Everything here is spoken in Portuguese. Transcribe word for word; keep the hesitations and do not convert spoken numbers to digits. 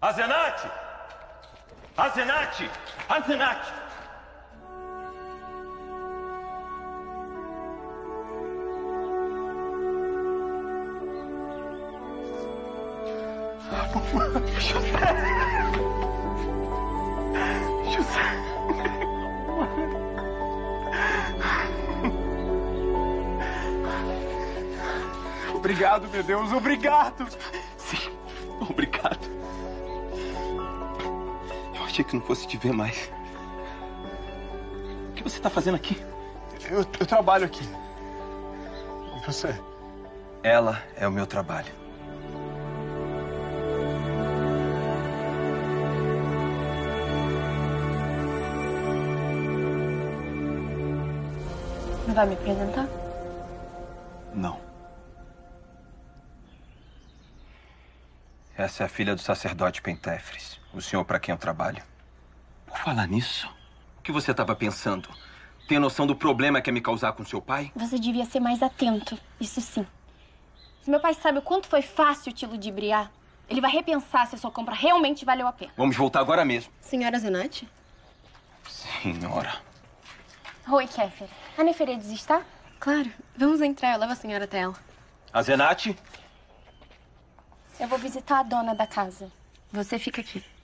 Azenat! Azenat! Azenat! José! José! Obrigado, meu Deus, obrigado! Sim, obrigado. Eu achei que não fosse te ver mais. O que você está fazendo aqui? Eu, eu trabalho aqui. E você? Ela é o meu trabalho. Não vai me apresentar? Não. Essa é a filha do sacerdote Pentéfres, o senhor para quem eu trabalho. Por falar nisso, o que você estava pensando? Tem noção do problema que é me causar com seu pai? Você devia ser mais atento, isso sim. Se meu pai sabe o quanto foi fácil te ludibriar, ele vai repensar se a sua compra realmente valeu a pena. Vamos voltar agora mesmo. Senhora Azenat? Senhora. Oi, Kéfera. A Neferedes está? Claro. Vamos entrar, eu levo a senhora até ela. Azenat? Eu vou visitar a dona da casa. Você fica aqui.